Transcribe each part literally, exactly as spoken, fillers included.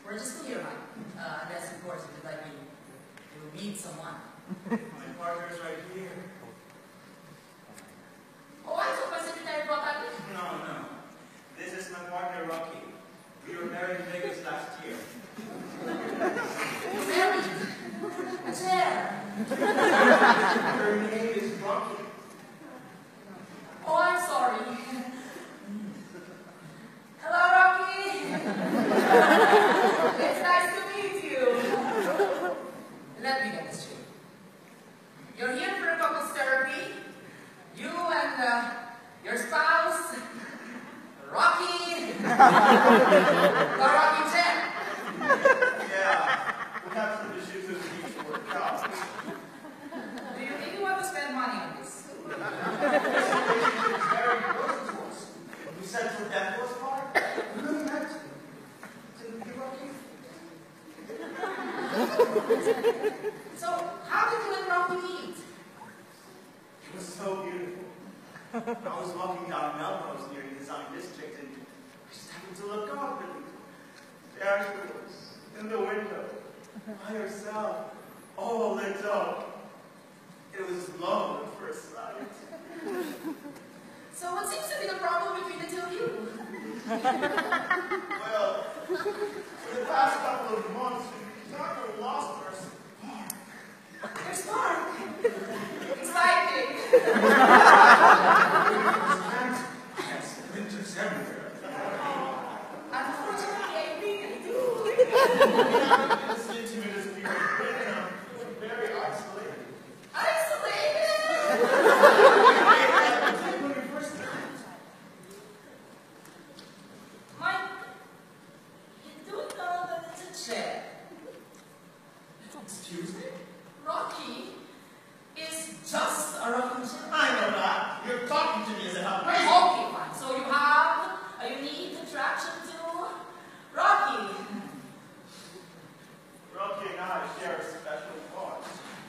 We're just still here, Mike. Uh, unless, of course, if you'd like me to meet someone. My partner's right here. Oh, I thought my secretary brought that in. No, no. This is my partner, Rocky. We were married in Vegas last year. Married? A chair. Her name is Rocky. Oh, I'm sorry. Hello, Rocky. It's nice to meet you. Let me get this straight. You're here for couples therapy. You and uh, your spouse, Rocky, the Rocky Chair. Yeah, we have some issues with each to work out. Do you really want to spend money on this? It's very important to us. We said for that was part. We really meant to. Didn't we, Rocky? So, how did you and Rocky meet? It was so beautiful. I was walking down Melrose near the design district and I just happened to look up and there she was in the window by herself, all lit up. It was love at first sight. So what seems to be the problem between the two of you? Well, for the past couple of months, we've not really lost our spark. Your spark. Exciting. Yes, winters everywhere. Unfortunately, I really do. As intimate as we have been, we're very isolated. Isolated? When we first met. Mike, you do know that it's a chair. Excuse me? Rocky is just a rocking chair. I know that. You're talking to me as if I'm crazy. Okay, fine. So you have a unique attraction to Rocky. Rocky and I share a special bond.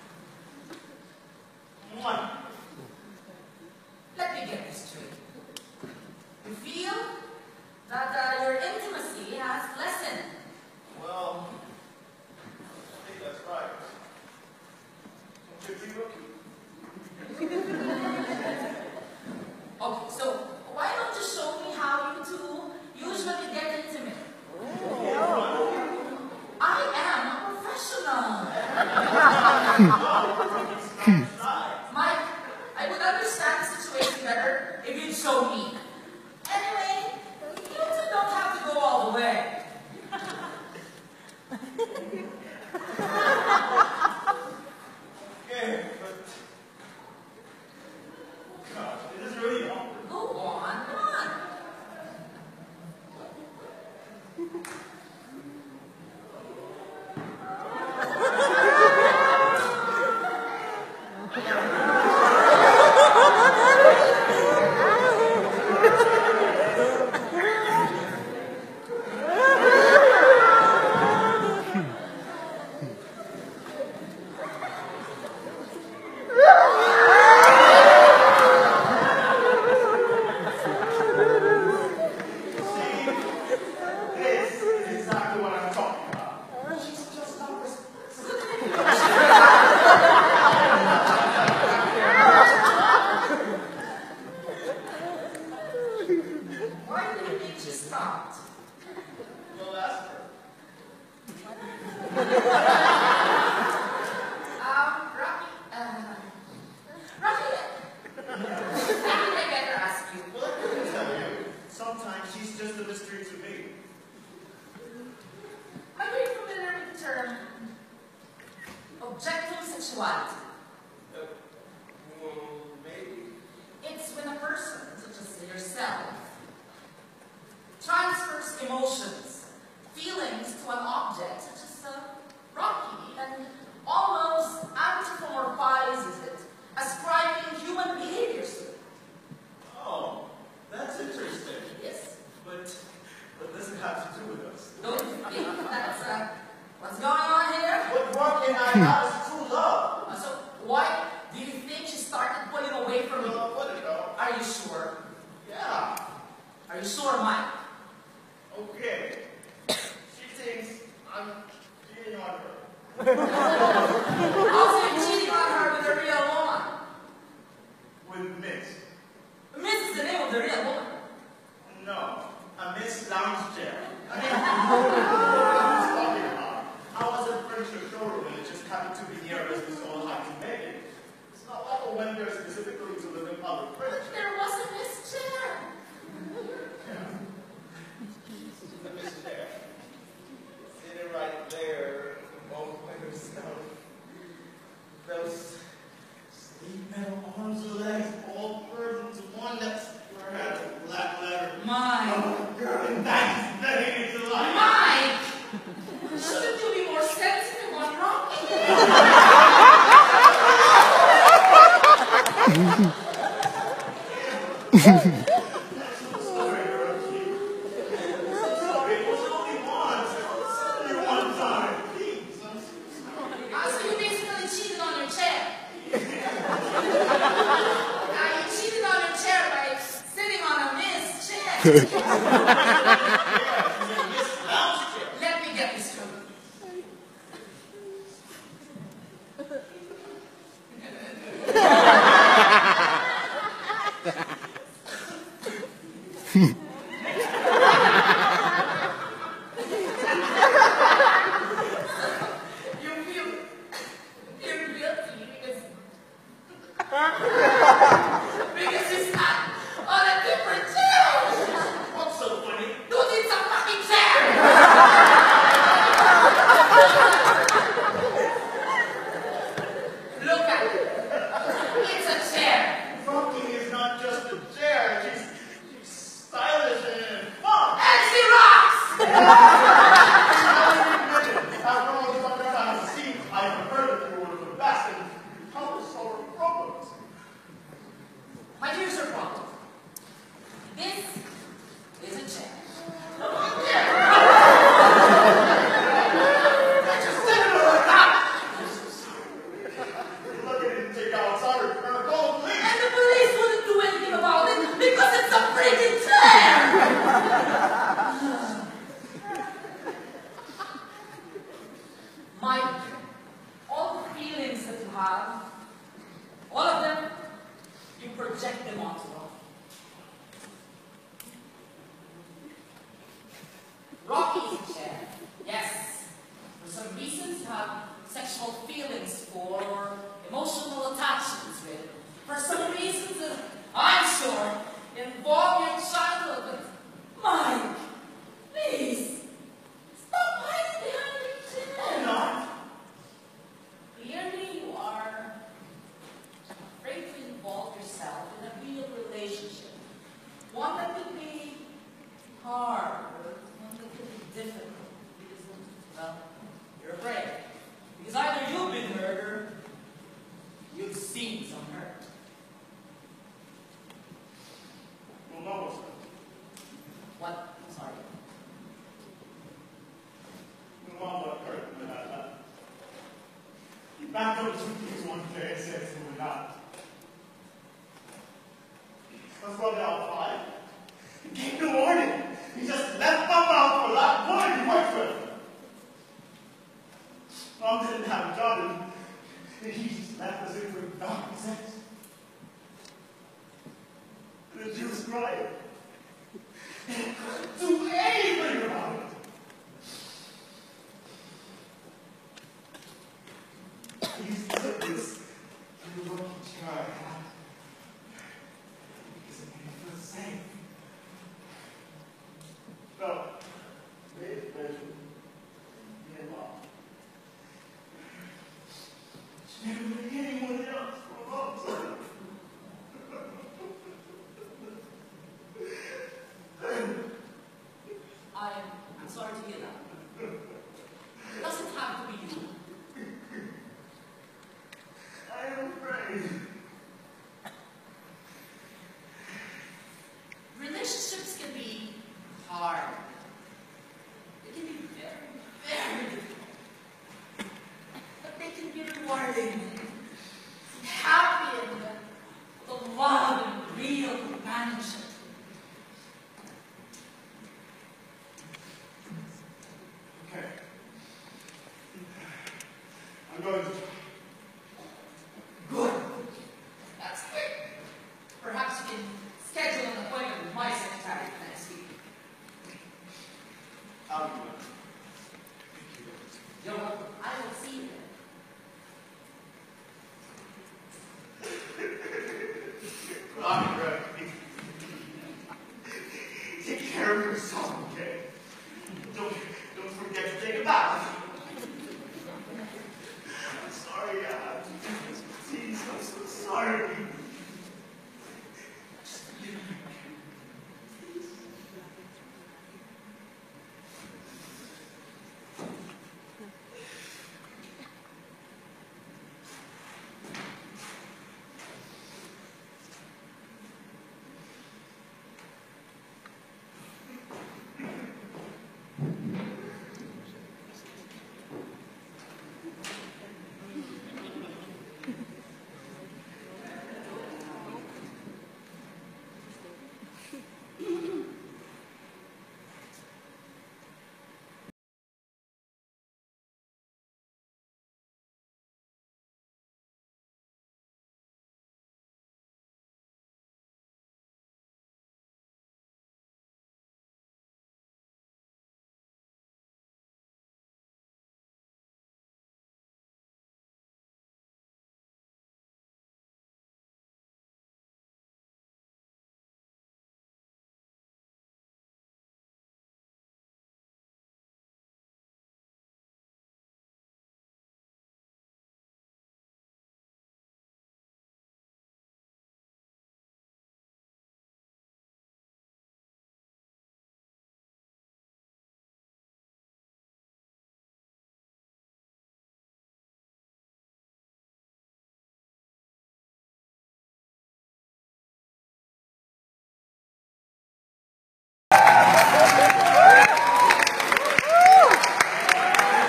One. Let me get this straight. You feel that uh, your intimacy has lessened. Well, I think that's right. Don't you agree, Rocky? Okay, so why don't you show me how you two usually get intimate? I am a professional. Mike, I would understand the situation better if you'd show me. Anyway, you two don't have to go all the way. Okay, but... Gosh, it is really awkward. Go on, go on. OBJECTUM SEXUALITY. Uh, well, maybe. It's when a person, such as yourself, transfers emotions, feelings to an object, such as uh, Rocky, and almost anthropomorphizes it, ascribing human behaviors to it. Oh, that's interesting. Yes. But what does it have to do with us? Don't you think that's uh, what's going on here? What Rocky and I have is true love. Uh, so why do you think she started pulling away from you? Well, what do you know? Are you sure? Yeah. Are you sure, Mike? Okay. She thinks Also, you're cheating on her with a real woman. With Miss. Miss is the name of the real woman. No, a Miss Lounge Chair. I mean, I was at furniture showroom and it just happened to be near us, so all I can make it. It's not like I went there specifically to live in public furniture. There was a Miss Chair. Yeah. The Miss Chair. Sitting right there, all by herself. Those sleek metal arms and legs all curved into one that's her head of black leather. Mike. Oh, girl, and that's the thing to life. Mike! Shouldn't you be more sensitive on Rocky? Sorry, Rocky. Sorry, it was only once. It was only one time. Please, I'm so sorry. Ah, so you basically cheated on your chair. Now you cheated on your chair by sitting on a Miss chair. Let me get this straight. You feel you're guilty because because you sat on a different chair. What's so funny? Dude, it's a fucking chair. Look at it. It's a chair. Rocky is not just a chair. She's, she's stylish and fun. And she rocks. After all the other times I've seen, I've heard that you were the best and how to solve problems. My dear Sir Problem, this is a chair. I just said it like that. I'm so sorry. Look at it and take outside her and call the police. And the police wouldn't do anything about it because it's a freaking chair! Mike, all the feelings that you have, all of them, you project them onto Rocky. Rocky is a chair. Yes. For some reasons you have sexual feelings for, emotional attachments with. For some reasons that I'm sure involve your childhood. But Mike, please, stop hiding behind your chair. I'm not. Clearly you are afraid to involve yourself in a real relationship. One that could be hard, or one that could be difficult. Because, well, you're afraid. Because either you've been hurt or you've seen some hurt. Well, no, sir. What? Sorry. My mom got hurt when I left. He backed up two things one day and said, so we're not. That's why they're all five. He gave no warning. He just left my mouth for that woman he worked with. Mom didn't have a job and he just left us in for dark sex. And then she was crying. And I couldn't do anything about it. He's took this little child because it made me feel safe. So, made pleasure, me and mom. She never really hit anyone else for a long time. I'm, I'm sorry to hear that. It doesn't have to be you. I am afraid. Relationships can be hard. They can be very, very difficult. But they can be rewarding. Happy and the love and real companionship. Okay. good. Good. That's quick. Perhaps you can schedule an appointment with my secretary for next week. I'll do it. You're welcome. I will see you then.